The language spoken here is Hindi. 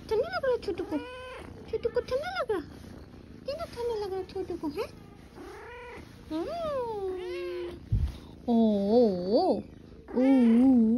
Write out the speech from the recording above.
ठंडा लग रहा है छोटू को? छोटू को ठंडा लग रहा? कितना ठंडा लग रहा है छोटू को है? ओ ओ ओ